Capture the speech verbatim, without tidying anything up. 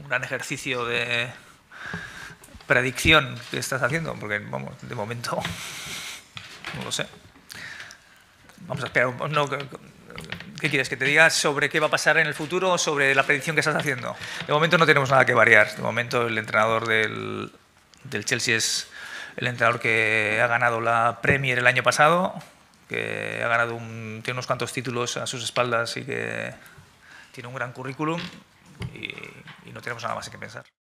gran ejercicio de predicción que estás haciendo, porque, vamos, de momento no lo sé. Vamos a esperar. No, ¿qué quieres? ¿Que te diga sobre qué va a pasar en el futuro o sobre la predicción que estás haciendo? De momento no tenemos nada que variar. De momento el entrenador del, del Chelsea es el entrenador que ha ganado la Premier el año pasado, que ha ganado un, tiene unos cuantos títulos a sus espaldas y que tiene un gran currículum y, y no tenemos nada más que pensar.